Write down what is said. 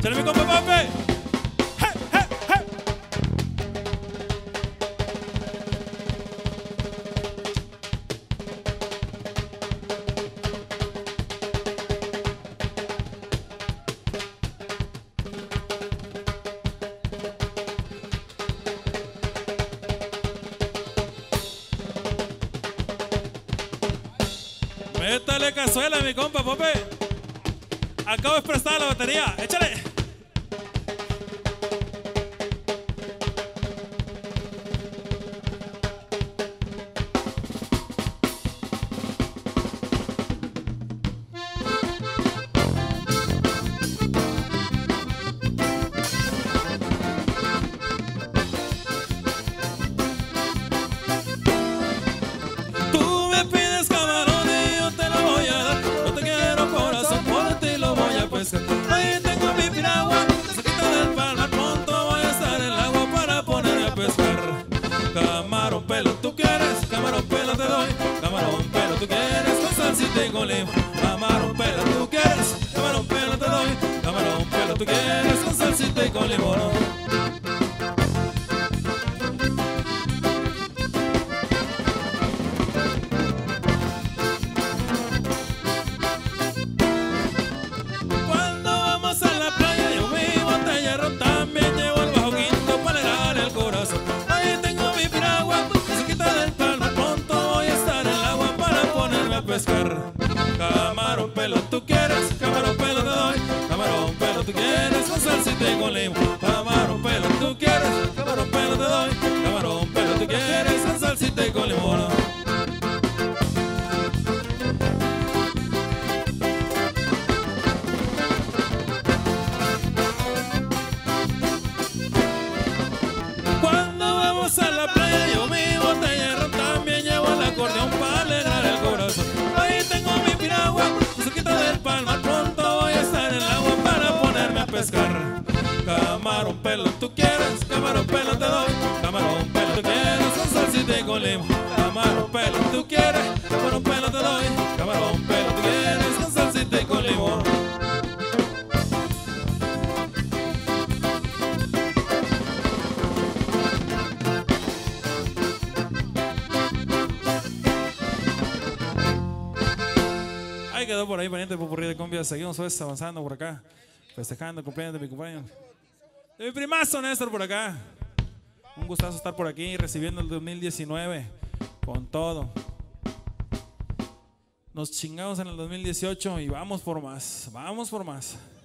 Chale mi compa Pape. ¡Hey, hey, hey! Métale cazuela, mi compa Pope. Acabo de prestar la batería. Échale. Tú me pides camarón y yo te lo voy a dar. No te quiero corazón, por ti lo voy a pescar. Ahí tengo mi piragua, cerquita del palmar. Pronto voy a estar en el agua para ponerme a pescar. Camarón pelo, tú quieres, camarón pelo te doy. Camarón pelo, tú quieres, con salsita y con limón. Camarón pelo, tú quieres, camarón pelo te doy. Camarón pelo, tú quieres, con salsita y con limón. Pescar. Camarón pelo tú quieres, camarón pelo te doy. Camarón pelo tú quieres, con salsita y con limón. Camarón pelo tú quieres, camarón pelo te doy. Camarón pelo tú quieres, con salsita y con limón. Cuando vamos a la playa llevo mi botella de ron, también llevo el acordeón para alegrar el corazón. Ahí tengo mi piragua, cerquita del palmar. Pronto voy a estar en el agua para ponerme a pescar. Camarón pelo tú quieres, camarón pelo te doy. Camarón pelo tú quieres, con salsita y con limón. Camarón pelo tú quieres, camarón pelo te doy. Camarón pelo tú quieres, con salsita y con limón. Ahí quedó por ahí pendiente popurrí de cumbia. Seguimos pues avanzando por acá, festejando el cumpleaños de mi compañero, de mi primazo Néstor por acá. Un gustazo estar por aquí recibiendo el 2019 con todo. Nos chingamos en el 2018 y vamos por más, vamos por más.